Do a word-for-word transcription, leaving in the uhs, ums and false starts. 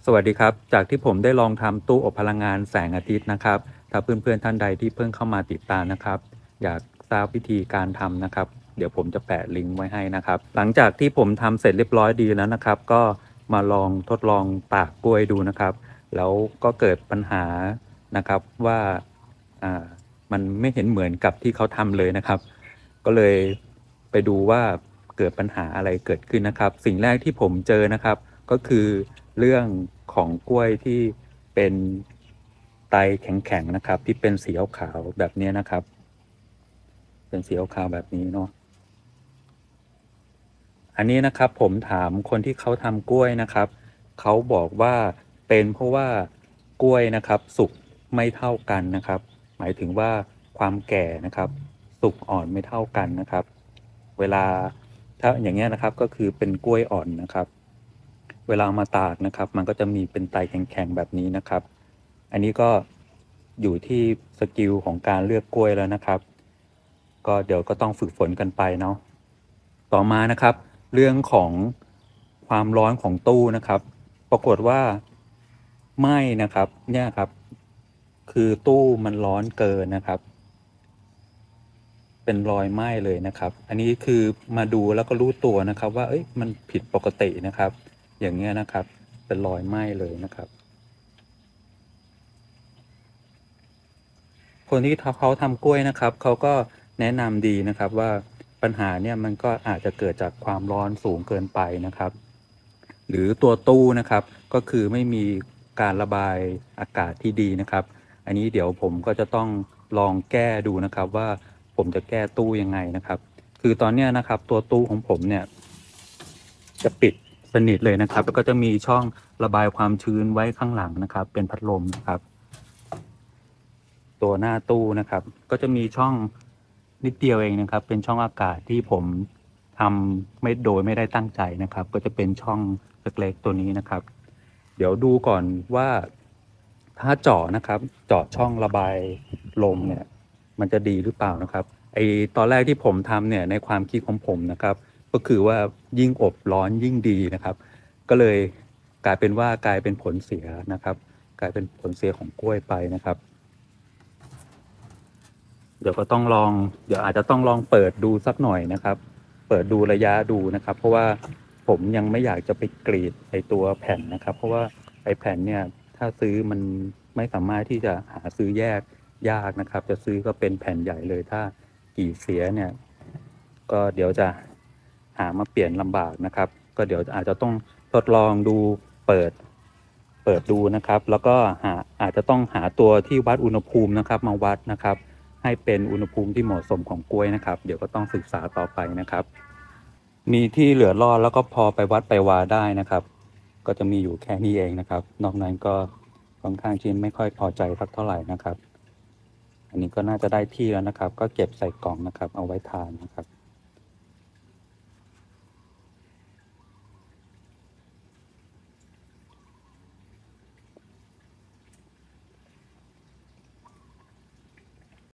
สวัสดีครับจากที่ผมได้ลองทำตู้อบพลังงานแสงอาทิตย์นะครับถ้าเพื่อนๆท่านใดที่เพิ่งเข้ามาติดตามนะครับอยากทราบวิธีการทำนะครับเดี๋ยวผมจะแปะลิงก์ไว้ให้นะครับหลังจากที่ผมทำเสร็จเรียบร้อยดีแล้วนะครับก็มาลองทดลองตากกล้วยดูนะครับแล้วก็เกิดปัญหานะครับว่าอ่ามันไม่เห็นเหมือนกับที่เขาทำเลยนะครับก็เลยไปดูว่าเกิดปัญหาอะไรเกิดขึ้นนะครับสิ่งแรกที่ผมเจอนะครับก็คือเรื่องของกล้วยที่เป็นไตแข็งๆนะครับที่เป็นสีขาวๆแบบนี้นะครับเป็นสีขาวๆแบบนี้เนาะอันนี้นะครับผมถามคนที่เขาทำกล้วยนะครับเขาบอกว่าเป็นเพราะว่ากล้วยนะครับสุกไม่เท่ากันนะครับหมายถึงว่าความแก่นะครับสุกอ่อนไม่เท่ากันนะครับเวลาถ้าอย่างเงี้ยนะครับก็คือเป็นกล้วยอ่อนนะครับเวลาเอามาตากนะครับมันก็จะมีเป็นไตแข็งๆแบบนี้นะครับอันนี้ก็อยู่ที่สกิลของการเลือกกล้วยแล้วนะครับก็เดี๋ยวก็ต้องฝึกฝนกันไปเนาะ ต่อมานะครับเรื่องของความร้อนของตู้นะครับปรากฏว่าไหม้นะครับเนี่ยครับคือตู้มันร้อนเกินนะครับเป็นรอยไหม้เลยนะครับอันนี้คือมาดูแล้วก็รู้ตัวนะครับว่าเอ้ยมันผิดปกตินะครับอย่างเงี้ยนะครับเป็นรอยไหม้เลยนะครับคนที่เขาทำกล้วยนะครับเขาก็แนะนำดีนะครับว่าปัญหาเนี่ยมันก็อาจจะเกิดจากความร้อนสูงเกินไปนะครับ หรือตัวตู้นะครับก็คือไม่มีการระบายอากาศที่ดีนะครับอันนี้เดี๋ยวผมก็จะต้องลองแก้ดูนะครับว่าผมจะแก้ตู้ยังไงนะครับคือตอนเนี้ยนะครับตัวตู้ของผมเนี่ยจะปิดสนิทเลยนะครับแล้วก็จะมีช่องระบายความชื้นไว้ข้างหลังนะครับเป็นพัดลมนะครับตัวหน้าตู้นะครับก็จะมีช่องนิดเดียวเองนะครับเป็นช่องอากาศที่ผมทำไม่โดยไม่ได้ตั้งใจนะครับก็จะเป็นช่องเล็กๆตัวนี้นะครับ เดี๋ยวดูก่อนว่าถ้าเจาะนะครับเจาะช่องระบายลมเนี่ยมันจะดีหรือเปล่านะครับไอตอนแรกที่ผมทำเนี่ยในความคิดของผมนะครับก็คือว่ายิ่งอบร้อนยิ่งดีนะครับก็เลยกลายเป็นว่ากลายเป็นผลเสียนะครับกลายเป็นผลเสียของกล้วยไปนะครับเดี๋ยวก็ต้องลองเดี๋ยวอาจจะต้องลองเปิดดูสักหน่อยนะครับเปิดดูระยะดูนะครับเพราะว่าผมยังไม่อยากจะไปกรีดไอตัวแผ่นนะครับเพราะว่าไอแผ่นเนี่ยถ้าซื้อมันไม่สามารถที่จะหาซื้อแยกยากนะครับจะซื้อก็เป็นแผ่นใหญ่เลยถ้ากรีดเสียเนี่ยก็เดี๋ยวจะหามาเปลี่ยนลำบากนะครับก็เดี๋ยวอาจจะต้องทดลองดูเปิดเปิดดูนะครับแล้วก็หาอาจจะต้องหาตัวที่วัดอุณหภูมินะครับมาวัดนะครับให้เป็นอุณหภูมิที่เหมาะสมของกล้วยนะครับเดี๋ยวก็ต้องศึกษาต่อไปนะครับมีที่เหลือรอดแล้วก็พอไปวัดไปวาได้นะครับก็จะมีอยู่แค่นี้เองนะครับนอกนั้นก็ค่อนข้างที่ไม่ค่อยพอใจสักเท่าไหร่นะครับอันนี้ก็น่าจะได้ที่แล้วนะครับก็เก็บใส่กล่องนะครับเอาไว้ทานนะครับ